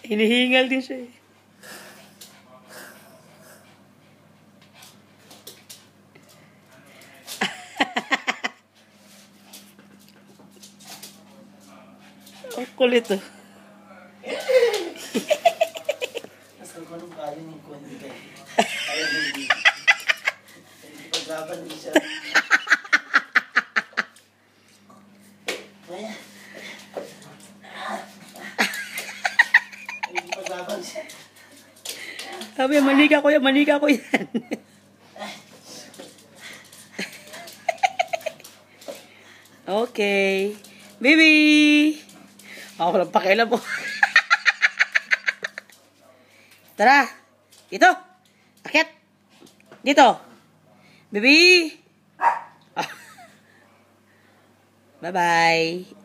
Hinihingal din siya eh. Ang kulit oh. Nasa ko nung kayo ng kundi kayo. Kaya hindi. Hindi paglaban din siya. Kaya. Hindi paglaban siya. Sabi, manika ko yan. Okay. Baby! Ako lang pakialam mo. Tara! Dito! Akit! Dito! Baby! Bye-bye!